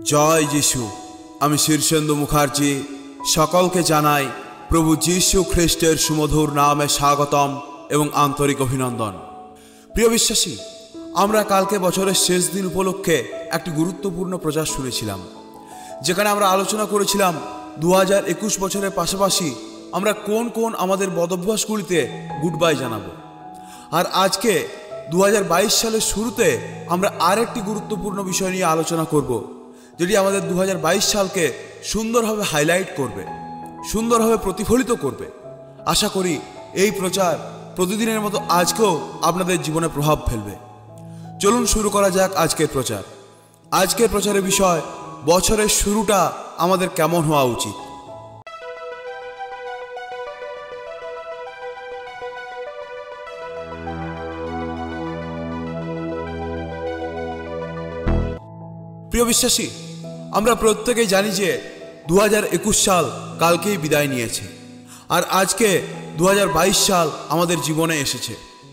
জয় যিশু। আমি শীর্ষেন্দু মুখার্জি সকলকে জানাই প্রভু যীশু খ্রিস্টের সুমধুর নামে স্বাগতম এবং আন্তরিক অভিনন্দন। প্রিয় বিশ্বাসী, আমরা কালকে বছরের শেষ দিন উপলক্ষে একটি গুরুত্বপূর্ণ প্রচার শুনেছিলাম, যেখানে আমরা আলোচনা করেছিলাম 2021 বছরের পাশাপাশি আমরা কোন কোন আমাদের বদভ্যাসগুলিতে গুড বাই জানাবো। আর আজকে 2022 সালের শুরুতে আমরা আরেকটি গুরুত্বপূর্ণ বিষয় নিয়ে আলোচনা করব, যেটি আমাদের 2022 সালকে সুন্দরভাবে হাইলাইট করবে, সুন্দরভাবে প্রতিফলিত করবে। আশা করি এই প্রচার প্রতিদিনের মতো আজকেও আপনাদের জীবনে প্রভাব ফেলবে। চলুন শুরু করা যাক আজকের প্রচার। আজকের প্রচারের বিষয়, বছরের শুরুটা আমাদের কেমন হওয়া উচিত। প্রিয় বিশ্বাসী, আমরা প্রত্যেকেই জানি যে 2021 সাল কালকেই বিদায় নিয়েছে, আর আজকে 2022 সাল আমাদের জীবনে এসেছে।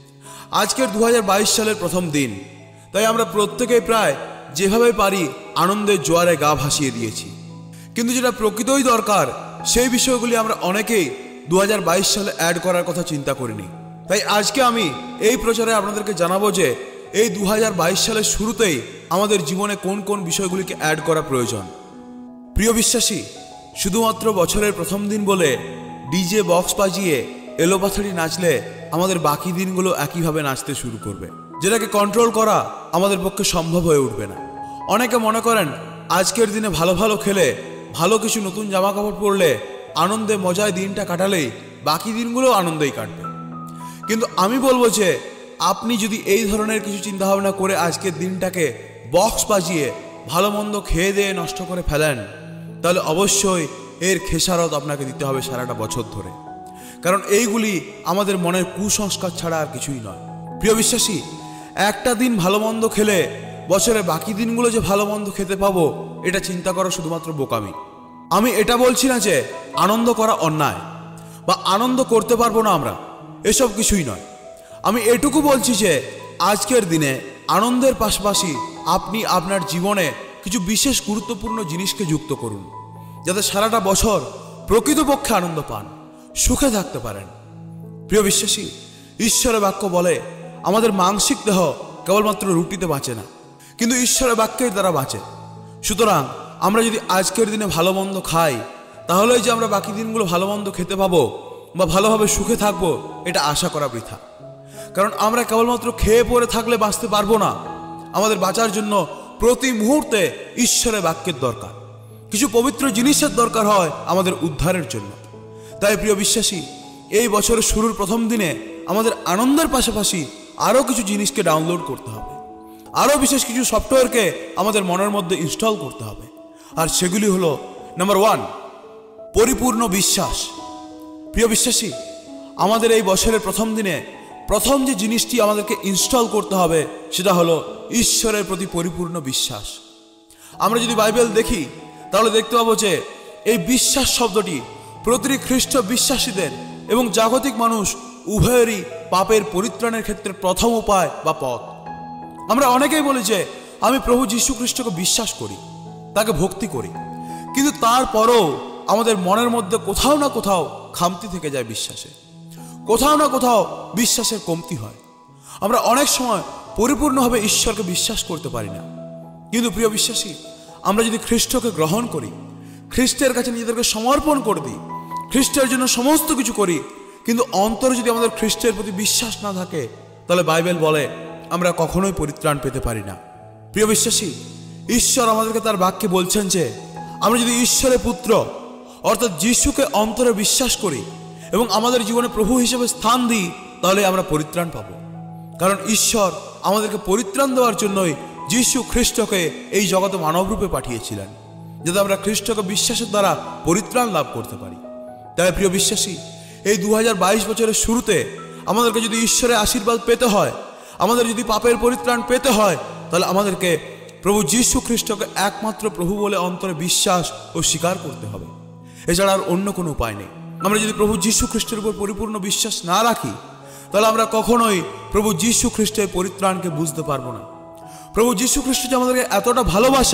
আজকের 2022 সালের প্রথম দিন, তাই আমরা প্রত্যেকেই প্রায় যেভাবে পারি আনন্দের জোয়ারে গা ভাসিয়ে দিয়েছি। কিন্তু যেটা প্রকৃতই দরকার, সেই বিষয়গুলি আমরা অনেকেই 2022 সালে অ্যাড করার কথা চিন্তা করিনি। তাই আজকে আমি এই প্রচারে আপনাদেরকে জানাবো যে এই 2022 সালের শুরুতেই আমাদের জীবনে কোন কোন বিষয়গুলিকে অ্যাড করা প্রয়োজন। প্রিয় বিশ্বাসী, শুধুমাত্র বছরের প্রথম দিন বলে ডিজে বক্স বাজিয়ে এলোপাথারি নাচলে আমাদের বাকি দিনগুলো একইভাবে নাচতে শুরু করবে, যেটাকে কন্ট্রোল করা আমাদের পক্ষে সম্ভব হয়ে উঠবে না। অনেকে মনে করেন আজকের দিনে ভালো ভালো খেলে, ভালো কিছু নতুন জামা কাপড় পরলে, আনন্দে মজায় দিনটা কাটালেই বাকি দিনগুলো আনন্দেই কাটবে। কিন্তু আমি বলবো যে আপনি যদি এই ধরনের কিছু চিন্তাভাবনা করে আজকের দিনটাকে বক্স বাজিয়ে ভালো মন্দ খেয়ে দিয়ে নষ্ট করে ফেলেন, তাহলে অবশ্যই এর খেসারত আপনাকে দিতে হবে সারাটা বছর ধরে। কারণ এইগুলি আমাদের মনের কুসংস্কার ছাড়া আর কিছুই নয়। প্রিয় বিশ্বাসী, একটা দিন ভালো মন্দ খেলে বছরে বাকি দিনগুলো যে ভালো মন্দ খেতে পাবো, এটা চিন্তা করা শুধুমাত্র বোকামি। আমি এটা বলছি না যে আনন্দ করা অন্যায় বা আনন্দ করতে পারবো না আমরা, এসব কিছুই নয়। আমি এটুকু বলছি যে আজকের দিনে আনন্দের পাশাপাশি আপনি আপনার জীবনে কিছু বিশেষ গুরুত্বপূর্ণ জিনিসকে যুক্ত করুন, যাতে সারাটা বছর প্রকৃতপক্ষে আনন্দ পান, সুখে থাকতে পারেন। প্রিয় বিশ্বাসী, ঈশ্বরের বাক্য বলে আমাদের মানসিক দেহ কেবলমাত্র রুটিতে বাঁচে না, কিন্তু ঈশ্বরের বাক্যের দ্বারা বাঁচে। সুতরাং আমরা যদি আজকের দিনে ভালো মন্দ খাই, তাহলেই যে আমরা বাকি দিনগুলো ভালো মন্দ খেতে পাবো বা ভালোভাবে সুখে থাকবো, এটা আশা করা বৃথা। কারণ আমরা কেবলমাত্র খেয়ে পরে থাকলে বাঁচতে পারবো না। আমাদের বাঁচার জন্য প্রতি মুহূর্তে ঈশ্বরের বাক্যের দরকার, কিছু পবিত্র জিনিসের দরকার হয় আমাদের উদ্ধারের জন্য। তাই প্রিয় বিশ্বাসী, এই বছরের শুরুর প্রথম দিনে আমাদের আনন্দের পাশাপাশি আরও কিছু জিনিসকে ডাউনলোড করতে হবে, আরও বিশেষ কিছু সফটওয়্যারকে আমাদের মনের মধ্যে ইনস্টল করতে হবে। আর সেগুলি হলো, নাম্বার 1, পরিপূর্ণ বিশ্বাস। প্রিয় বিশ্বাসী, আমাদের এই বছরের প্রথম দিনে প্রথম যে জিনিসটি আমাদেরকে ইনস্টল করতে হবে, সেটা হলো ঈশ্বরের প্রতি পরিপূর্ণ বিশ্বাস। আমরা যদি বাইবেল দেখি, তাহলে দেখতে পাবো যে এই বিশ্বাস শব্দটি প্রতিটি খ্রিস্ট বিশ্বাসীদের এবং জাগতিক মানুষ উভয়েরই পাপের পরিত্রাণের ক্ষেত্রে প্রথম উপায় বা পথ। আমরা অনেকেই বলি যে আমি প্রভু যীশু খ্রিস্টকে বিশ্বাস করি, তাকে ভক্তি করি, কিন্তু তারপরও আমাদের মনের মধ্যে কোথাও না কোথাও খামতি থেকে যায় বিশ্বাসে, কোথাও না কোথাও বিশ্বাসের কমতি হয়। আমরা অনেক সময় পরিপূর্ণভাবে ঈশ্বরকে বিশ্বাস করতে পারি না। কিন্তু প্রিয় বিশ্বাসী, আমরা যদি খ্রিস্টকে গ্রহণ করি, খ্রিস্টের কাছে নিজেদেরকে সমর্পণ করে দিই, খ্রিস্টের জন্য সমস্ত কিছু করি, কিন্তু অন্তরে যদি আমাদের খ্রিস্টের প্রতি বিশ্বাস না থাকে, তাহলে বাইবেল বলে আমরা কখনোই পরিত্রাণ পেতে পারি না। প্রিয় বিশ্বাসী, ঈশ্বর আমাদেরকে তার বাক্যে বলছেন যে আমরা যদি ঈশ্বরের পুত্র অর্থাৎ যিশুকে অন্তরে বিশ্বাস করি এবং আমাদের জীবনে প্রভু হিসেবে স্থান দিই, তাহলে আমরা পরিত্রাণ পাব। কারণ ঈশ্বর আমাদেরকে পরিত্রাণ দেওয়ার জন্যই যীশু খ্রিস্টকে এই জগতে মানবরূপে পাঠিয়েছিলেন, যাতে আমরা খ্রিস্টকে বিশ্বাসের দ্বারা পরিত্রাণ লাভ করতে পারি। তাই প্রিয় বিশ্বাসী, এই 2022 বছরের শুরুতে আমাদেরকে যদি ঈশ্বরের আশীর্বাদ পেতে হয়, আমাদের যদি পাপের পরিত্রাণ পেতে হয়, তাহলে আমাদেরকে প্রভু যীশু খ্রিস্টকে একমাত্র প্রভু বলে অন্তরে বিশ্বাস ও স্বীকার করতে হবে। এছাড়া আর অন্য কোনো উপায় নেই। আমরা যদি প্রভু যীশু খ্রিস্টের উপর পরিপূর্ণ বিশ্বাস না রাখি, তাহলে আমরা কখনোই প্রভু যীশু খ্রিস্টের পরিত্রাণকে বুঝতে পারবো না। প্রভু যীশু খ্রিস্ট যে আমাদেরকে এতটা ভালোবাসেন,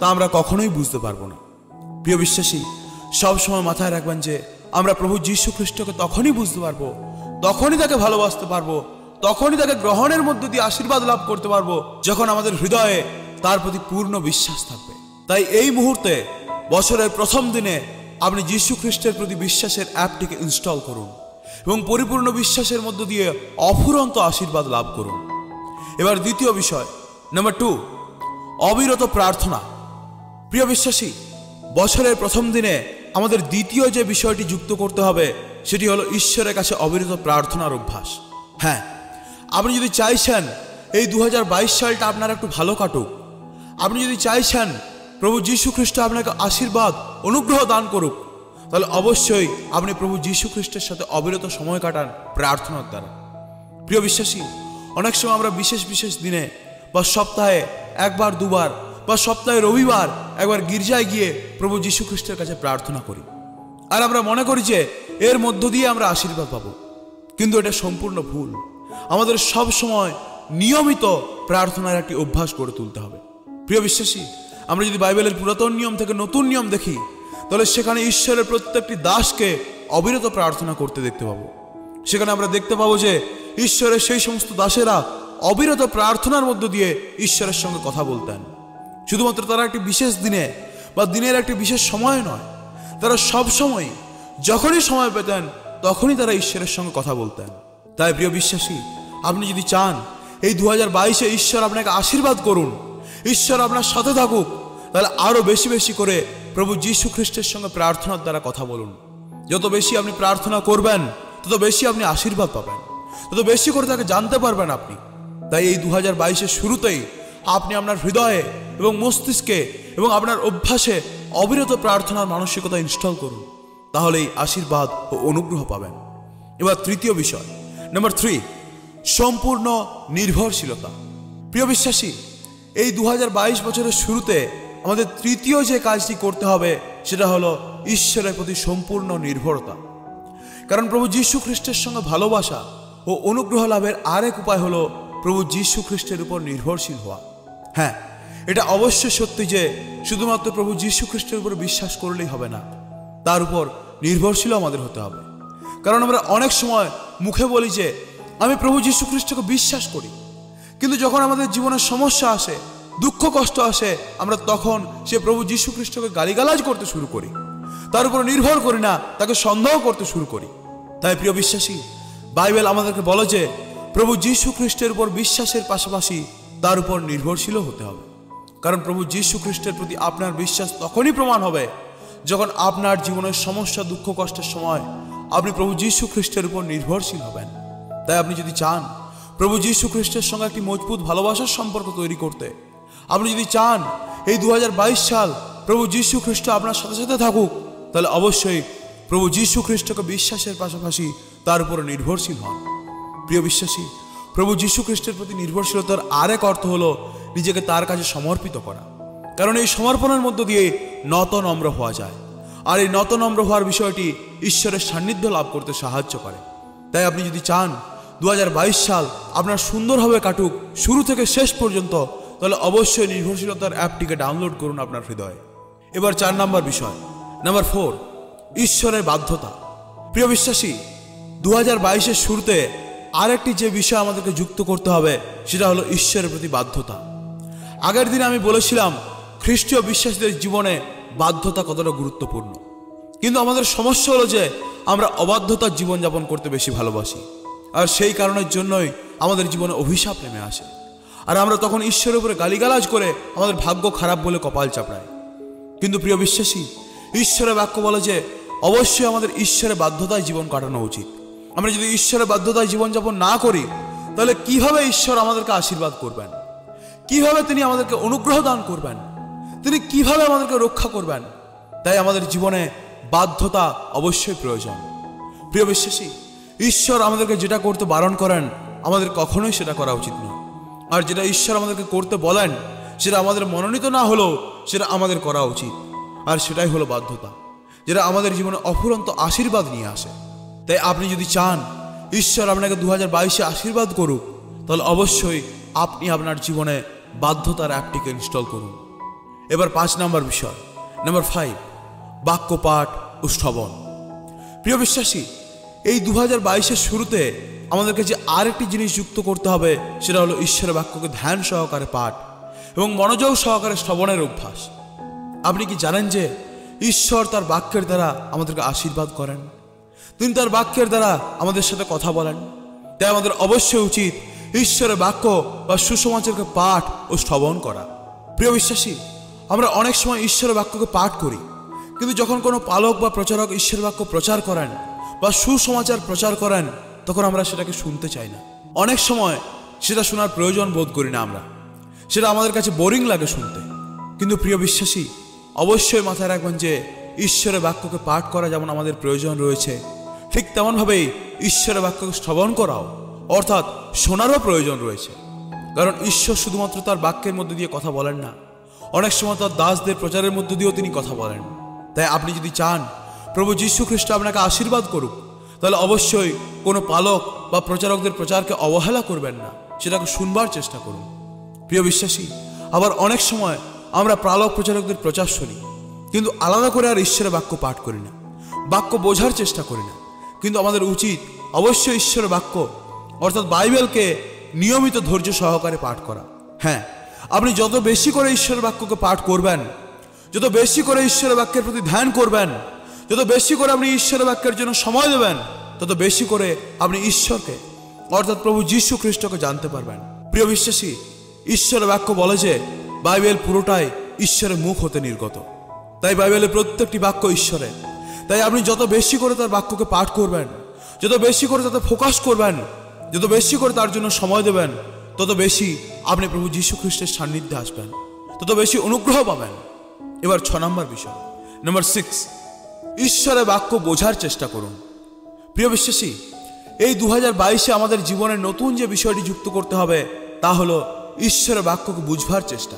তা আমরা কখনোই বুঝতে পারবো না। প্রিয় বিশ্বাসী, সবসময় মাথায় রাখবেন যে আমরা প্রভু যীশু খ্রিস্টকে তখনই বুঝতে পারবো, তখনই তাকে ভালোবাসতে পারবো, তখনই তাকে গ্রহণের মধ্য দিয়ে আশীর্বাদ লাভ করতে পারবো, যখন আমাদের হৃদয়ে তার প্রতি পূর্ণ বিশ্বাস থাকবে। তাই এই মুহূর্তে বছরের প্রথম দিনে আপনি যীশু খ্রিস্টের প্রতি বিশ্বাসের অ্যাপটিকে ইনস্টল করুন এবং পরিপূর্ণ বিশ্বাসের মধ্য দিয়ে অফুরন্ত আশীর্বাদ লাভ করুন। এবার দ্বিতীয় বিষয়, নাম্বার 2, অবিরত প্রার্থনা। প্রিয় বিশ্বাসী, বছরের প্রথম দিনে আমাদের দ্বিতীয় যে বিষয়টি যুক্ত করতে হবে সেটি হলো ঈশ্বরের কাছে অবিরত প্রার্থনার অভ্যাস। হ্যাঁ, আপনি যদি চাইছেন এই 2022 সালটা আপনার একটু ভালো কাটুক, আপনি যদি চাইছেন প্রভু যীশু খ্রিস্ট আপনাকে আশীর্বাদ অনুগ্রহ দান করুক, তাহলে অবশ্যই আপনি প্রভু যীশু খ্রিস্টের সাথে অবিরত সময় কাটান প্রার্থনার দ্বারা। প্রিয় বিশ্বাসী, অনেক সময় আমরা বিশেষ বিশেষ দিনে বা সপ্তাহে একবার দুবার বা সপ্তাহে রবিবার একবার গির্জায় গিয়ে প্রভু যীশু খ্রিস্টের কাছে প্রার্থনা করি, আর আমরা মনে করি যে এর মধ্য দিয়ে আমরা আশীর্বাদ পাবো। কিন্তু এটা সম্পূর্ণ ভুল। আমাদের সব সময় নিয়মিত প্রার্থনার একটি অভ্যাস গড়ে তুলতে হবে। প্রিয় বিশ্বাসী, আমরা যদি বাইবেলের পুরাতন নিয়ম থেকে নতুন নিয়ম দেখি, তাহলে সেখানে ঈশ্বরের প্রত্যেকটি দাসকে অবিরত প্রার্থনা করতে দেখতে পাবো। সেখানে আমরা দেখতে পাবো যে ঈশ্বরের সেই সমস্ত দাসেরা অবিরত প্রার্থনার মধ্য দিয়ে ঈশ্বরের সঙ্গে কথা বলতেন। শুধুমাত্র তারা একটি বিশেষ দিনে বা দিনের একটি বিশেষ সময় নয়, তারা সব সময় যখনই সময় পেতেন তখনই তারা ঈশ্বরের সঙ্গে কথা বলতেন। তাই প্রিয় বিশ্বাসী, আপনি যদি চান এই 2022-এ ঈশ্বর আপনাকে আশীর্বাদ করুন, ঈশ্বর আপনার সাথে থাকুক, তাহলে আরো বেশি বেশি করে প্রভু যীশু খ্রিস্টের সঙ্গে প্রার্থনার দ্বারা কথা বলুন। যত বেশি আপনি প্রার্থনা করবেন তত বেশি আপনি আশীর্বাদ পাবেন, তত বেশি করে তাকে জানতে পারবেন আপনি। তাই এই 2022-এর শুরুতেই আপনি আপনার হৃদয়ে এবং মস্তিষ্কে এবং আপনার অভ্যাসে অবিরত প্রার্থনার মানসিকতা ইনস্টল করুন, তাহলেই আশীর্বাদ ও অনুগ্রহ পাবেন। এবার তৃতীয় বিষয়, নাম্বার 3, সম্পূর্ণ নির্ভরশীলতা। প্রিয় বিশ্বাসী, এই 2022 বছরের শুরুতে আমাদের তৃতীয় যে কাজটি করতে হবে সেটা হলো ঈশ্বরের প্রতি সম্পূর্ণ নির্ভরতা। কারণ প্রভু যীশু খ্রিস্টের সঙ্গে ভালোবাসা ও অনুগ্রহ লাভের আরেক উপায় হলো প্রভু যীশু খ্রিস্টের উপর নির্ভরশীল হওয়া। হ্যাঁ, এটা অবশ্যই সত্যি যে শুধুমাত্র প্রভু যীশু খ্রিস্টের উপর বিশ্বাস করলেই হবে না, তার উপর নির্ভরশীল আমাদের হতে হবে। কারণ আমরা অনেক সময় মুখে বলি যে আমি প্রভু যীশু খ্রিস্টকে বিশ্বাস করি, কিন্তু যখন আমাদের জীবনে সমস্যা আসে, দুঃখ কষ্ট আসে, আমরা তখন সে প্রভু যীশু খ্রিস্টকে গালিগালাজ করতে শুরু করি, তার উপর নির্ভর করি না, তাকে সন্দেহ করতে শুরু করি। তাই প্রিয় বিশ্বাসী, বাইবেল আমাদেরকে বলে যে প্রভু যীশু খ্রিস্টের উপর বিশ্বাসের পাশাপাশি তার উপর নির্ভরশীল হতে হবে। কারণ প্রভু যীশু খ্রিস্টের প্রতি আপনার বিশ্বাস তখনই প্রমাণ হবে যখন আপনার জীবনের সমস্যা দুঃখ কষ্টের সময় আপনি প্রভু যীশু খ্রিস্টের উপর নির্ভরশীল হবেন। তাই আপনি যদি চান প্রভু যীশু খ্রিস্টের সঙ্গে একটি মজবুত ভালোবাসার সম্পর্ক তৈরি করতে, আপনি যদি চান এই 2022 সাল প্রভু যীশু খ্রিস্ট আপনার সাথে সাথে থাকুক, তাহলে অবশ্যই প্রভু যীশু খ্রিস্টকে বিশ্বাসের পাশাপাশি তার উপর নির্ভরশীল হন। প্রিয় বিশ্বাসী, প্রভু যীশু খ্রিস্টের প্রতি নির্ভরশীলতার আরেক অর্থ হলো নিজেকে তার কাছে সমর্পিত করা। কারণ এই সমর্পণের মধ্য দিয়ে নত নম্র হওয়া যায়, আর এই নত নম্র হওয়ার বিষয়টি ঈশ্বরের সান্নিধ্য লাভ করতে সাহায্য করে। তাই আপনি যদি চান 2022 সাল আপনার সুন্দরভাবে কাটুক শুরু থেকে শেষ পর্যন্ত, তাহলে অবশ্যই নির্ভরশীলতার অ্যাপটিকে ডাউনলোড করুন আপনার হৃদয়ে। এবার 4 নম্বর বিষয়, নাম্বার 4, ঈশ্বরের বাধ্যতা। প্রিয় বিশ্বাসী, 2022-এর শুরুতে আরেকটি যে বিষয় আমাদেরকে যুক্ত করতে হবে সেটা হলো ঈশ্বরের প্রতি বাধ্যতা। আগের দিনে আমি বলেছিলাম খ্রিস্টীয় বিশ্বাসীদের জীবনে বাধ্যতা কতটা গুরুত্বপূর্ণ, কিন্তু আমাদের সমস্যা হলো যে আমরা অবাধ্যতার জীবনযাপন করতে বেশি ভালোবাসি, আর সেই কারণের জন্যই আমাদের জীবনে অভিশাপ নেমে আসে, আর আমরা তখন ঈশ্বরের উপরে গালিগালাজ করে আমাদের ভাগ্য খারাপ বলে কপাল চাপড়াই। কিন্তু প্রিয় বিশ্বাসী, ঈশ্বরের বাক্য বলে যে অবশ্যই আমাদের ঈশ্বরের বাধ্যতায় জীবন কাটানো উচিত। আমরা যদি ঈশ্বরের বাধ্যতায় জীবনযাপন না করি, তাহলে কিভাবে ঈশ্বর আমাদেরকে আশীর্বাদ করবেন, কিভাবে তিনি আমাদেরকে অনুগ্রহ দান করবেন, তিনি কিভাবে আমাদেরকে রক্ষা করবেন? তাই আমাদের জীবনে বাধ্যতা অবশ্যই প্রয়োজন। প্রিয় বিশ্বাসী, ঈশ্বর আমাদেরকে যেটা করতে বারণ করেন আমাদের কখনোই সেটা করা উচিত নয়, আর যেটা ঈশ্বর আমাদেরকে করতে বলেন সেটা আমাদের মনোনীত না হলেও সেটা আমাদের করা উচিত, আর সেটাই হলো বাধ্যতা, যেটা আমাদের জীবনে অফুরন্ত আশীর্বাদ নিয়ে আসে। তাই আপনি যদি চান ঈশ্বর আপনাকে 2022-এ আশীর্বাদ করুক, তাহলে অবশ্যই আপনি আপনার জীবনে বাধ্যতার অ্যাপটিকে ইনস্টল করুন। এবার 5 নম্বর বিষয়, নাম্বার 5, বাক্য পাঠ ও শ্রবণ। প্রিয় বিশ্বাসী, এই 2022-এর শুরুতে আমাদেরকে যে আরেকটি জিনিস যুক্ত করতে হবে, সেটা হলো ঈশ্বরের বাক্যকে ধ্যান সহকারে পাঠ এবং মনোযোগ সহকারে শ্রবণের অভ্যাস। আপনি কি জানেন যে ঈশ্বর তার বাক্যের দ্বারা আমাদেরকে আশীর্বাদ করেন? তিনি তার বাক্যের দ্বারা আমাদের সাথে কথা বলেন। তাই আমাদের অবশ্যই উচিত ঈশ্বরের বাক্য বা সুসমাচারকে পাঠ ও শ্রবণ করা। প্রিয় বিশ্বাসী, আমরা অনেক সময় ঈশ্বরের বাক্যকে পাঠ করি, কিন্তু যখন কোনো পালক বা প্রচারক ঈশ্বরের বাক্য প্রচার করেন বা সুসমাচার প্রচার করেন, তখন আমরা সেটাকে শুনতে চাই না। অনেক সময় সেটা শোনার প্রয়োজন বোধ করি না আমরা, সেটা আমাদের কাছে বোরিং লাগে শুনতে। কিন্তু প্রিয় বিশ্বাসী, অবশ্যই মাথায় রাখবেন যে ঈশ্বরের বাক্যকে পাঠ করা যেমন আমাদের প্রয়োজন রয়েছে, ঠিক তেমনভাবেই ঈশ্বরের বাক্যকে শ্রবণ করাও অর্থাৎ শোনারও প্রয়োজন রয়েছে। কারণ ঈশ্বর শুধুমাত্র তার বাক্যের মধ্যে দিয়ে কথা বলেন না, অনেক সময় তার দাসদের প্রচারের মধ্যে দিয়েও তিনি কথা বলেন। তাই আপনি যদি চান প্রভু যীশু খ্রিস্ট আপনাকে আশীর্বাদ করুক, তাহলে অবশ্যই কোনো পালক বা প্রচারকদের প্রচারকে অবহেলা করবেন না, সেটাকে শুনবার চেষ্টা করুন। প্রিয় বিশ্বাসী, আবার অনেক সময় আমরা পালক প্রচারকদের প্রচার শুনি, কিন্তু আলাদা করে আর ঈশ্বরের বাক্য পাঠ করি না, বাক্য বোঝার চেষ্টা করি না। কিন্তু আমাদের উচিত অবশ্যই ঈশ্বরের বাক্য অর্থাৎ বাইবেলকে নিয়মিত ধৈর্য সহকারে পাঠ করা। হ্যাঁ, আপনি যত বেশি করে ঈশ্বরের বাক্যকে পাঠ করবেন, যত বেশি করে ঈশ্বরের বাক্যের প্রতি ধ্যান করবেন, যত বেশি করে আপনি ঈশ্বরের বাক্যের জন্য সময় দেবেন, তত বেশি করে আপনি ঈশ্বরকে অর্থাৎ প্রভু যীশু খ্রিস্টকে জানতে পারবেন। প্রিয় বিশ্বাসী, ঈশ্বরের বাক্য বলে যে বাইবেল পুরোটাই ঈশ্বরের মুখ হতে নির্গত। তাই বাইবেলের প্রত্যেকটি বাক্য ঈশ্বরের। তাই আপনি যত বেশি করে তার বাক্যকে পাঠ করবেন, যত বেশি করে তাতে ফোকাস করবেন, যত বেশি করে তার জন্য সময় দেবেন, তত বেশি আপনি প্রভু যীশু খ্রিস্টের সান্নিধ্যে আসবেন, তত বেশি অনুগ্রহ পাবেন। এবার 6 নম্বর বিষয়, নাম্বার 6, ঈশ্বরের বাক্য বোঝার চেষ্টা করুন। প্রিয় বিশ্বাসী, এই 2022-এ আমাদের জীবনের নতুন যে বিষয়টি যুক্ত করতে হবে, তা হলো ঈশ্বরের বাক্যকে বুঝবার চেষ্টা।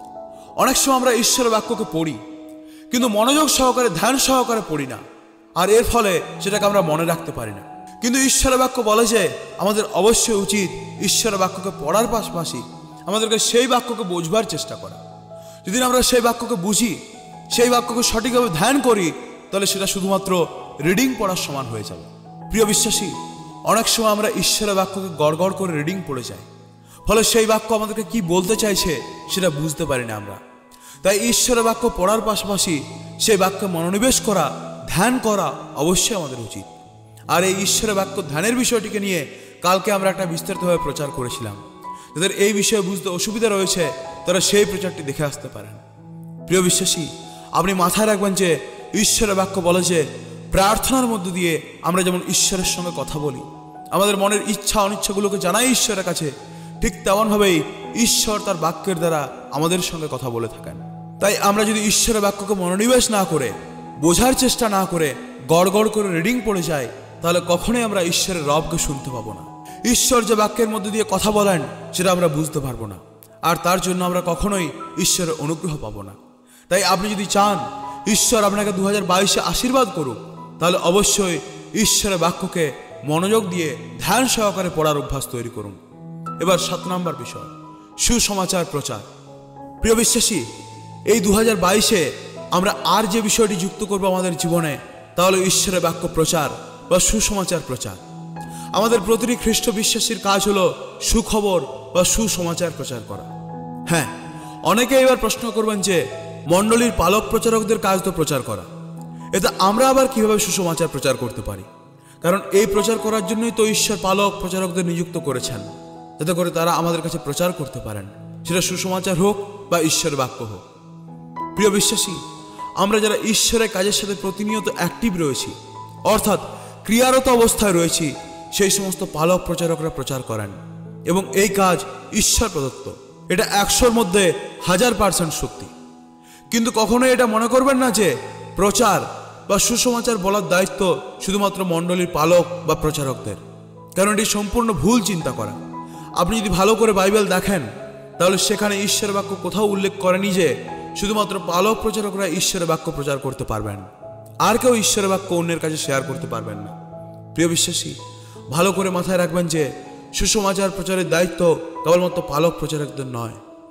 অনেক সময় আমরা ঈশ্বরের বাক্যকে পড়ি, কিন্তু মনোযোগ সহকারে ধ্যান সহকারে পড়ি না, আর এর ফলে সেটাকে আমরা মনে রাখতে পারি না। কিন্তু ঈশ্বরের বাক্য বলে যে আমাদের অবশ্যই উচিত ঈশ্বরের বাক্যকে পড়ার পাশাপাশি আমাদেরকে সেই বাক্যকে বুঝবার চেষ্টা করা। যদি আমরা সেই বাক্যকে বুঝি, সেই বাক্যকে সঠিকভাবে ধ্যান করি, তাহলে সেটা শুধুমাত্র রিডিং পড়ার সমান হয়ে যাবে। প্রিয় বিশ্বাসী, অনেক সময় আমরা ঈশ্বরের বাক্যকে গড়গড় করে রিডিং পড়ে যাই, ফলে সেই বাক্য আমাদেরকে কি বলতে চাইছে সেটা বুঝতে পারি না আমরা। তাই ঈশ্বরের বাক্য পড়ার পাশাপাশি সেই বাক্যে মনোনিবেশ করা, ধ্যান করা অবশ্যই আমাদের উচিত। আর এই ঈশ্বরের বাক্য ধ্যানের বিষয়টিকে নিয়ে কালকে আমরা একটা বিস্তারিতভাবে প্রচার করেছিলাম। যাদের এই বিষয়ে বুঝতে অসুবিধা রয়েছে তারা সেই প্রচারটি দেখে আসতে পারেন। প্রিয় বিশ্বাসী, আপনি মাথায় রাখবেন যে ঈশ্বরের বাক্য বলে যে প্রার্থনার মধ্য দিয়ে আমরা যেমন ঈশ্বরের সঙ্গে কথা বলি, আমাদের মনের ইচ্ছা অনিচ্ছাগুলোকে জানাই ঈশ্বরের কাছে, ঠিক তেমনভাবেই ঈশ্বর তার বাক্যের দ্বারা আমাদের সঙ্গে কথা বলে থাকেন। তাই আমরা যদি ঈশ্বরের বাক্যকে মনোনিবেশ না করে, বোঝার চেষ্টা না করে গড়গড় করে রিডিং পড়ে যাই, তাহলে কখনোই আমরা ঈশ্বরের রবকে শুনতে পাবো না। ঈশ্বর যে বাক্যের মধ্যে দিয়ে কথা বলেন সেটা আমরা বুঝতে পারবো না, আর তার জন্য আমরা কখনোই ঈশ্বরের অনুগ্রহ পাবো না। তাই আপনি যদি চান ঈশ্বর আপনাকে 2022-এ আশীর্বাদ করুক, তাহলে অবশ্যই ঈশ্বরের বাক্যকে মনোযোগ দিয়ে ধ্যান সহকারে পড়ার অভ্যাস তৈরি করুন। এবার 7 নম্বর বিষয়, সুসমাচার প্রচার। প্রিয় বিশ্বাসী, এই 2022-এ আমরা আর যে বিষয়টি যুক্ত করবো আমাদের জীবনে, তাহলে ঈশ্বরের বাক্য প্রচার বা সুসমাচার প্রচার। আমাদের প্রতিটি খ্রিস্ট বিশ্বাসীর কাজ হলো সুখবর বা সুসমাচার প্রচার করা। হ্যাঁ, অনেকে এবার প্রশ্ন করবেন যে মণ্ডলীর পালক প্রচারকদের কাজ তো প্রচার করা, এতে আমরা আবার কিভাবে সুসমাচার প্রচার করতে পারি? কারণ এই প্রচার করার জন্যই তো ঈশ্বর পালক প্রচারকদের নিযুক্ত করেছেন, যাতে করে তারা আমাদের কাছে প্রচার করতে পারেন, সেটা সুসমাচার হোক বা ঈশ্বরের বাক্য হোক। প্রিয় বিশ্বাসী, আমরা যারা ঈশ্বরের কাজের সাথে প্রতিনিয়ত অ্যাক্টিভ রয়েছি অর্থাৎ ক্রিয়ারত অবস্থায় রয়েছি, সেই সমস্ত পালক প্রচারকরা প্রচার করেন এবং এই কাজ ঈশ্বর প্রদত্ত। এটা 100-র মধ্যে 1000% সত্যি। কিন্তু কখনোই এটা মনে করবেন না যে প্রচার বা সুসমাচার বলার দায়িত্ব শুধুমাত্র মণ্ডলীর পালক বা প্রচারকদের, কারণ এটি সম্পূর্ণ ভুল চিন্তা করা। আপনি যদি ভালো করে বাইবেল দেখেন, তাহলে সেখানে ঈশ্বরের বাক্য কোথাও উল্লেখ করেনি যে শুধুমাত্র পালক প্রচারকরা ঈশ্বরের বাক্য প্রচার করতে পারবেন, আর কেউ ঈশ্বরের বাক্য অন্যের কাছে শেয়ার করতে পারবেন না। প্রিয় বিশ্বাসী, ভালো করে মাথায় রাখবেন যে সুসমাচার প্রচারের দায়িত্ব কেবলমাত্র পালক প্রচারকদের নয়,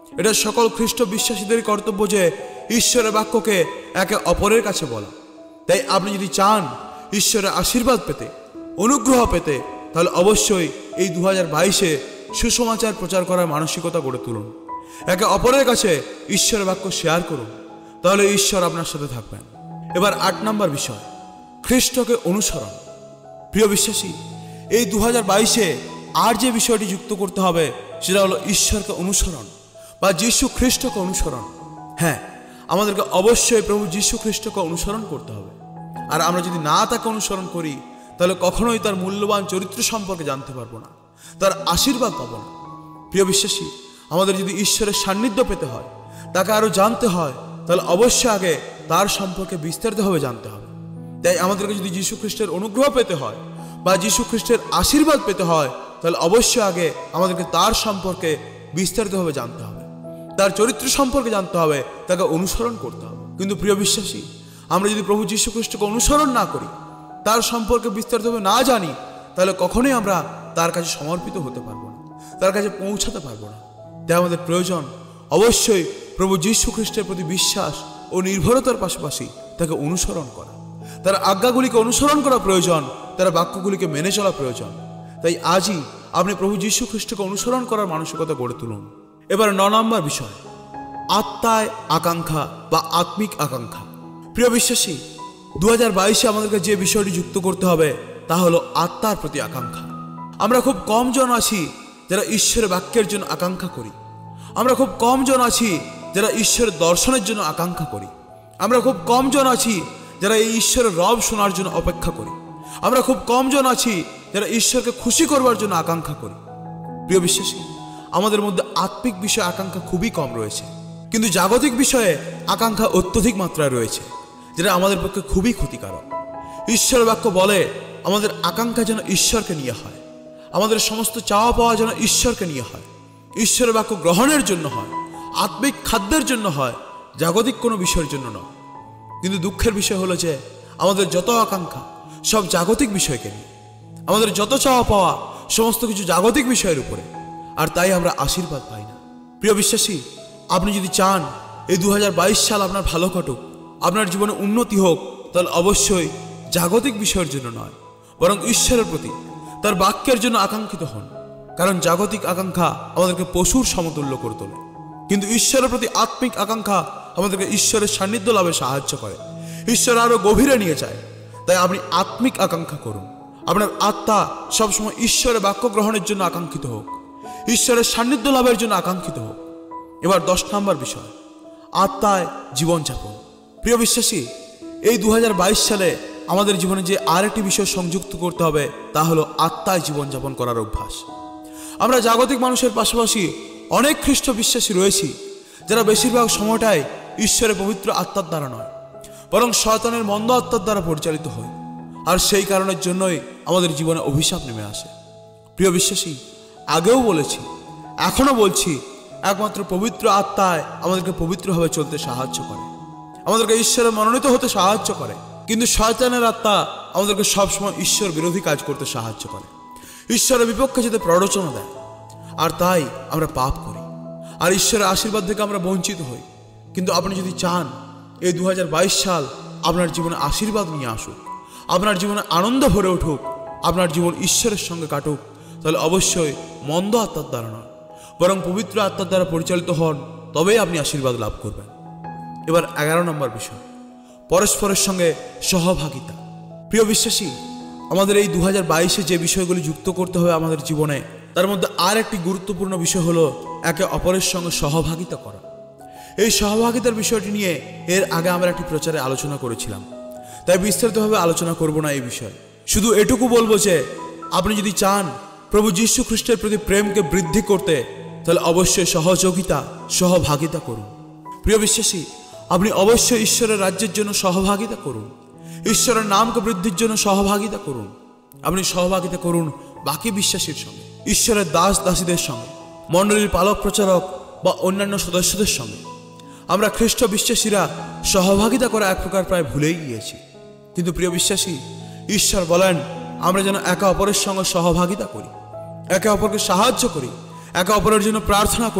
এটা সকল খ্রিস্ট বিশ্বাসীদের কর্তব্য যে ঈশ্বরের বাক্যকে একে অপরের কাছে বলা। তাই আপনি যদি চান ঈশ্বরের আশীর্বাদ পেতে, অনুগ্রহ পেতে, তাহলে অবশ্যই এই 2022-এ সুসমাচার প্রচার করার মানসিকতা গড়ে তুলুন। একে অপরের কাছে ঈশ্বরের বাক্য শেয়ার করুন, তাহলে ঈশ্বর আপনার সাথে থাকবেন। এবার 8 নম্বর বিষয়, খ্রিস্টকে অনুসরণ। প্রিয় বিশ্বাসী, এই 2022-এ আর যে বিষয়টি যুক্ত করতে হবে সেটা হলো ঈশ্বরকে অনুসরণ বা যীশু খ্রিস্টকে অনুসরণ। হ্যাঁ, আমাদেরকে অবশ্যই প্রভু যীশু খ্রিস্টকে অনুসরণ করতে হবে। আর আমরা যদি না তাকে অনুসরণ করি তাহলে কখনোই তার মূল্যবান চরিত্র সম্পর্কে জানতে পারবো না, তার আশীর্বাদ পাবো না। প্রিয় বিশ্বাসী, আমাদের যদি ঈশ্বরের সান্নিধ্য পেতে হয়, তাকে আরো জানতে হয়, তাহলে অবশ্যই আগে তার সম্পর্কে বিস্তারিতভাবে জানতে হবে। তাই আমাদেরকে যদি যীশু খ্রিস্টের অনুগ্রহ পেতে হয় বা যীশু খ্রিস্টের আশীর্বাদ পেতে হয়, তাহলে অবশ্যই আগে আমাদেরকে তার সম্পর্কে বিস্তারিতভাবে জানতে হবে, তার চরিত্র সম্পর্কে জানতে হবে, তাকে অনুসরণ করতে হবে। কিন্তু প্রিয় বিশ্বাসী, আমরা যদি প্রভু যীশু খ্রিস্টকে অনুসরণ না করি, তার সম্পর্কে বিস্তারিতভাবে না জানি, তাহলে কখনোই আমরা তার কাছে সমর্পিত হতে পারবো না, তার কাছে পৌঁছাতে পারবো না। তাই আমাদের প্রয়োজন অবশ্যই প্রভু যীশু খ্রিস্টের প্রতি বিশ্বাস ও নির্ভরতার পাশাপাশি তাকে অনুসরণ করা, তার আজ্ঞাগুলিকে অনুসরণ করা প্রয়োজন, তার বাক্যগুলিকে মেনে চলা প্রয়োজন। তাই আজই আপনি প্রভু যীশু খ্রিস্টকে অনুসরণ করার মানসিকতা গড়ে তুলুন। এবার 9 নম্বর বিষয়, আত্মায় আকাঙ্ক্ষা বা আত্মিক আকাঙ্ক্ষা। প্রিয় বিশ্বাসী, 2022-এ আমাদেরকে যে বিষয়টি যুক্ত করতে হবে তা হলো আত্মার প্রতি আকাঙ্ক্ষা। আমরা খুব কম জন আছি যারা ঈশ্বরের বাক্যের জন্য আকাঙ্ক্ষা করি। আমরা খুব কম জন আছি যারা ঈশ্বরের দর্শনের জন্য আকাঙ্ক্ষা করি। আমরা খুব কম জন আছি যারা এই ঈশ্বরের রব শোনার জন্য অপেক্ষা করি। আমরা খুব কম জন আছি যারা ঈশ্বরকে খুশি করবার জন্য আকাঙ্ক্ষা করি। প্রিয় বিশ্বাসী, আমাদের মধ্যে আত্মিক বিষয়ে আকাঙ্ক্ষা খুবই কম রয়েছে, কিন্তু জাগতিক বিষয়ে আকাঙ্ক্ষা অত্যধিক মাত্রায় রয়েছে, যেটা আমাদের পক্ষে খুবই ক্ষতিকারক। ঈশ্বরের বাক্য বলে আমাদের আকাঙ্ক্ষা যেন ঈশ্বরকে নিয়ে হয়, আমাদের সমস্ত চাওয়া পাওয়া যেন ঈশ্বরকে নিয়ে হয়, ঈশ্বরের বাক্য গ্রহণের জন্য হয়, আত্মিক খাদ্যের জন্য হয়, জাগতিক কোনো বিষয়ের জন্য নয়। কিন্তু দুঃখের বিষয় হলো যে আমাদের যত আকাঙ্ক্ষা সব জাগতিক বিষয়কে নিয়ে, আমাদের যত চাওয়া পাওয়া সমস্ত কিছু জাগতিক বিষয়ের উপরে, আর তাই আমরা আশীর্বাদ পাই না। প্রিয় বিশ্বাসী, আপনি যদি চান এই 2022 সাল আপনার ভালো কাটুক, আপনার জীবনে উন্নতি হোক, তাহলে অবশ্যই জাগতিক বিষয়ের জন্য নয়, বরং ঈশ্বরের প্রতি, তার বাক্যের জন্য আকাঙ্ক্ষিত হন। কারণ জাগতিক আকাঙ্ক্ষা আমাদেরকে পশুর সমতুল্য করে তোলে, কিন্তু ঈশ্বরের প্রতি আত্মিক আকাঙ্ক্ষা আমাদেরকে ঈশ্বরের সান্নিধ্য লাভে সাহায্য করে, ঈশ্বর আরো গভীরে নিয়ে যায়। তাই আপনি আত্মিক আকাঙ্ক্ষা করুন, আপনার আত্মা সবসময় ঈশ্বরের বাক্য গ্রহণের জন্য আকাঙ্ক্ষিত হোক, ঈশ্বরের সান্নিধ্য লাভের জন্য আকাঙ্ক্ষিত হোক। এবার 10 নম্বর বিষয়, আত্মায় জীবনযাপন। প্রিয় বিশ্বাসী, এই 2022 সালে আমাদের জীবনে যে আরেকটি বিষয় সংযুক্ত করতে হবে তা হলো আত্মায় জীবনযাপন করার অভ্যাস। আমরা জাগতিক মানুষের পাশাপাশি অনেক খ্রিস্ট বিশ্বাসী রয়েছি যারা বেশিরভাগ সময়টাই ঈশ্বরের পবিত্র আত্মার দ্বারা নয়, বরং শয়তানের মন্দ আত্মার দ্বারা পরিচালিত হয়, আর সেই কারণের জন্যই আমাদের জীবনে অভিশাপ নেমে আসে। প্রিয় বিশ্বাসী, আগেও বলেছি, এখনো বলছি, একমাত্র পবিত্র আত্মায় আমাদেরকে পবিত্রভাবে চলতে সাহায্য করে, আমাদেরকে ঈশ্বরে মনোনীত হতে সাহায্য করে। কিন্তু শয়তানের আত্মা আমাদেরকে সবসময় ঈশ্বর বিরোধী কাজ করতে সাহায্য করে, ঈশ্বরের বিপক্ষে যেতে প্ররোচনা দেয়, আর তাই আমরা পাপ করি, আর ঈশ্বরের আশীর্বাদ থেকে আমরা বঞ্চিত হই। কিন্তু আপনি যদি চান এই 2022 সাল আপনার জীবনে আশীর্বাদ নিয়ে আসুক, আপনার জীবনে আনন্দ ভরে উঠুক, আপনার জীবন ঈশ্বরের সঙ্গে কাটুক, তাহলে অবশ্যই মন্দ আত্মার দ্বারা নয়, বরং পবিত্র আত্মার দ্বারা পরিচালিত হন, তবেই আপনি আশীর্বাদ লাভ করবেন। এবার 11 নম্বর বিষয়, পরস্পরের সঙ্গে সহভাগিতা। প্রিয় বিশ্বাসী, আমাদের এই 2022-এ যে বিষয়গুলি যুক্ত করতে হবে আমাদের জীবনে, তার মধ্যে আর একটি গুরুত্বপূর্ণ বিষয় হলো একে অপরের সঙ্গে সহভাগিতা করা। এই সহভাগিতার বিষয়টি নিয়ে এর আগে আমরা একটি প্রচারে আলোচনা করেছিলাম, তাই বিস্তারিতভাবে আলোচনা করব না এই বিষয়ে। শুধু এটুকু বলবো যে আপনি যদি চান প্রভু যীশু খ্রিস্টের প্রতি প্রেমকে বৃদ্ধি করতে, তাহলে অবশ্যই সহযোগিতা, সহভাগিতা করুন। প্রিয় বিশ্বাসী, আপনি অবশ্যই ঈশ্বরের রাজ্যের জন্য সহভাগিতা করুন, ঈশ্বরের নামকে বৃদ্ধির জন্য সহভাগিতা করুন। আপনি সহভাগিতা করুন বাকি বিশ্বাসীর সঙ্গে, ঈশ্বরের দাস দাসীদের সঙ্গে, মণ্ডলীর পালক প্রচারক বা অন্যান্য সদস্যদের সঙ্গে। আমরা খ্রিস্ট বিশ্বাসীরা সহভাগিতা করা এক প্রকার প্রায় ভুলেই গিয়েছি। কিন্তু প্রিয় বিশ্বাসী, ঈশ্বর বলেন আমরা যেন একে অপরের সঙ্গে সহভাগিতা করি, একে অপরকে সাহায্য করি, একে অপরের জন্য প্রার্থনা করি,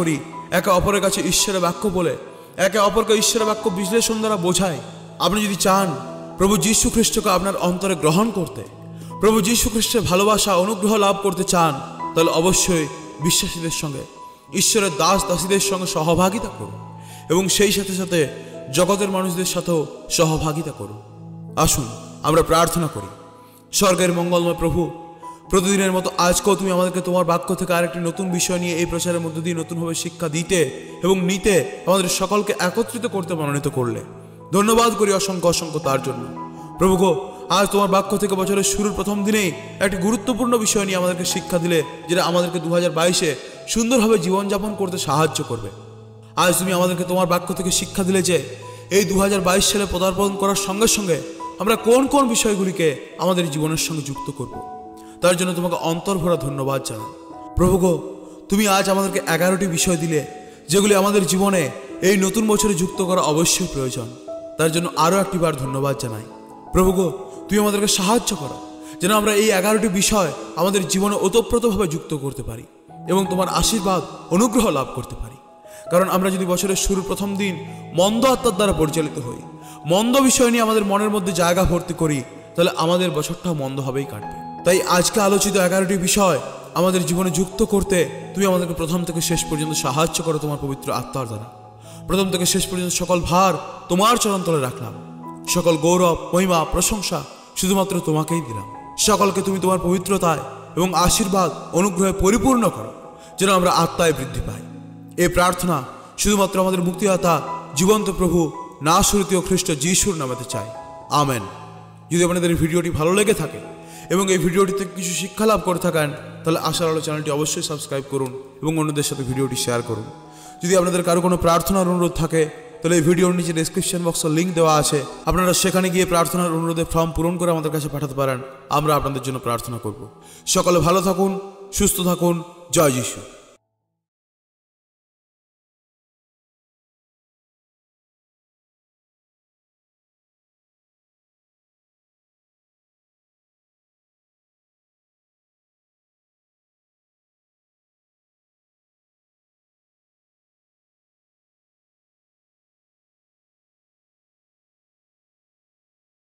একে অপরের কাছে ঈশ্বরের বাক্য বলে একে অপরকে ঈশ্বরের বাক্য বিশ্লেষণ দ্বারা বোঝায়। আপনি যদি চান প্রভু যীশু খ্রিস্টকে আপনার অন্তরে গ্রহণ করতে, প্রভু যীশু খ্রিস্টের ভালোবাসা অনুগ্রহ লাভ করতে চান, তাহলে অবশ্যই বিশ্বাসীদের সঙ্গে, ঈশ্বরের দাস দাসীদের সঙ্গে সহভাগিতা করুন এবং সেই সাথে সাথে জগতের মানুষদের সাথেও সহভাগিতা করুন। আসুন আমরা প্রার্থনা করি। স্বর্গের মঙ্গলময় প্রভু, প্রতিদিনের মতো আজকেও তুমি আমাদেরকে তোমার বাক্য থেকে আরেকটি নতুন বিষয় নিয়ে এই প্রচারের মধ্য দিয়ে নতুনভাবে শিক্ষা দিতে এবং নিতে আমাদের সকলকে একত্রিত করতে মনোনীত করলে। ধন্যবাদ করি অসংখ্য অসংখ্য তার জন্য। প্রভু গো, আজ তোমার বাক্য থেকে বছরের শুরুর প্রথম দিনেই একটি গুরুত্বপূর্ণ বিষয় নিয়ে আমাদেরকে শিক্ষা দিলে, যেটা আমাদেরকে 2022-এ সুন্দরভাবে জীবনযাপন করতে সাহায্য করবে। আজ তুমি আমাদেরকে তোমার বাক্য থেকে শিক্ষা দিলে যে এই 2022 সালে পদার্পণ করার সঙ্গে সঙ্গে আমরা কোন কোন বিষয়গুলিকে আমাদের জীবনের সঙ্গে যুক্ত করব। তার জন্য তোমাকে অন্তর্ভরা ধন্যবাদ জানাই। প্রভু গো, তুমি আজ আমাদেরকে 11টি বিষয় দিলে, যেগুলি আমাদের জীবনে এই নতুন বছরে যুক্ত করা অবশ্যই প্রয়োজন। তার জন্য আরও একটিবার ধন্যবাদ জানাই। প্রভু গো, তুমি আমাদেরকে সাহায্য করো যেন আমরা এই 11টি বিষয় আমাদের জীবনে ওতপ্রোতভাবে যুক্ত করতে পারি এবং তোমার আশীর্বাদ অনুগ্রহ লাভ করতে পারি। কারণ আমরা যদি বছরের শুরুর প্রথম দিন মন্দ আত্মার দ্বারা পরিচালিত হই, মন্দ বিষয় নিয়ে আমাদের মনের মধ্যে জায়গা ভর্তি করি, তাহলে আমাদের বছরটাও মন্দ হবেই কাটবে। তাই আজকে আলোচিত 11টি বিষয় আমাদের জীবনে যুক্ত করতে তুমি আমাদেরকে প্রথম থেকে শেষ পর্যন্ত সাহায্য করো তোমার পবিত্র আত্মার দ্বারা। প্রথম থেকে শেষ পর্যন্ত সকল ভার তোমার চরণতলে রাখলাম, সকল গৌরব মহিমা প্রশংসা শুধুমাত্র তোমাকেই দিলাম। সকলকে তুমি তোমার পবিত্রতায় এবং আশীর্বাদ অনুগ্রহে পরিপূর্ণ করো, যেন আমরা আত্মায় বৃদ্ধি পাই। এই প্রার্থনা শুধুমাত্র আমাদের মুক্তিদাতা জীবন্ত প্রভু নাসরীয় খ্রিস্ট যিশুর নামেতে চাই, আমেন। যদি আপনাদের এই ভিডিওটি ভালো লেগে থাকে এবং এই ভিডিওটি থেকে কিছু শিক্ষা লাভ করে থাকেন, তাহলে আশার আলো চ্যানেলটি অবশ্যই সাবস্ক্রাইব করুন এবং অন্যদের সাথে ভিডিওটি শেয়ার করুন। যদি আপনাদের কারো কোনো প্রার্থনার অনুরোধ থাকে, তাহলে এই ভিডিওর নিচে ডেসক্রিপশন বক্সের লিঙ্ক দেওয়া আছে, আপনারা সেখানে গিয়ে প্রার্থনার অনুরোধের ফর্ম পূরণ করে আমাদের কাছে পাঠাতে পারেন। আমরা আপনাদের জন্য প্রার্থনা করব। সকলে ভালো থাকুন, সুস্থ থাকুন। জয় যিশু।